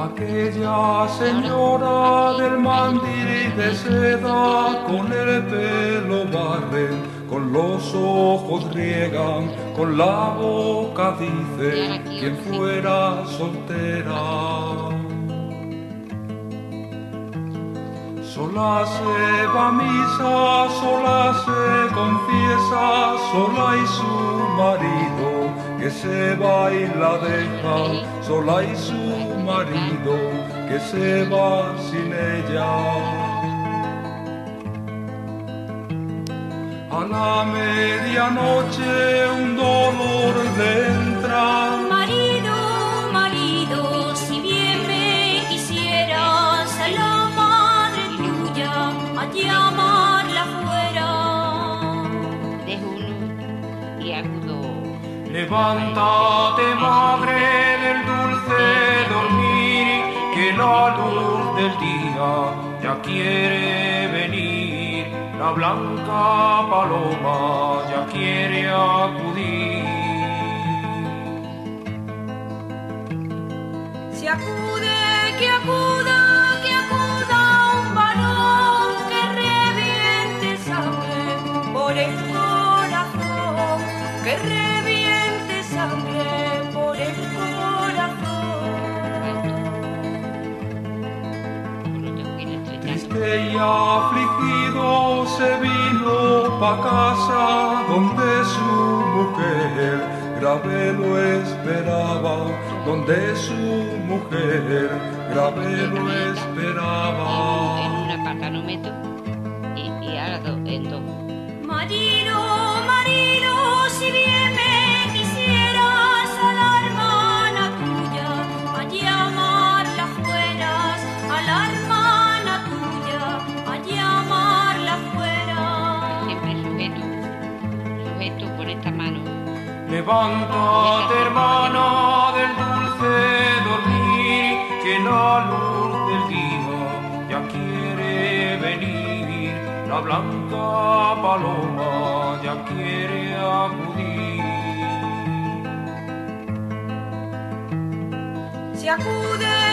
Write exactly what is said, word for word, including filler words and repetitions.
Aquella señora del mandil de seda, con el pelo barren, con los ojos riegan, con la boca dice, quien fuera soltera. Sola se va a misa, sola se confiesa, sola y su marido, que se va y la deja, sola y su marido, que se va sin ella. A la medianoche un dolor le entra. Marido, marido, si bien me quisieras, a la madre tuya a llamarla fuera. De uno y agudo. Levántate, madre del dulce dormir, que la luz del día ya quiere venir, la blanca paloma ya quiere acudir. Si acude, que acuda, que acuda un varón que reviente sangre por el corazón, que reviente sangre por el corazón. Triste y afligido se vino pa' casa donde su mujer grave lo esperaba, donde su mujer grave lo esperaba. En una pata no meto y, y ahora do, en dos. Marino, Marino, si bien me quisieras, a la hermana tuya a llamarla fueras, a la hermana tuya a llamarla fuera. Siempre sujeto, sujeto con esta mano. Levántate, hermana del dulce dormir, que la luz del día ya quiere venir, la blanca paloma ya quiere acudir. Si acude,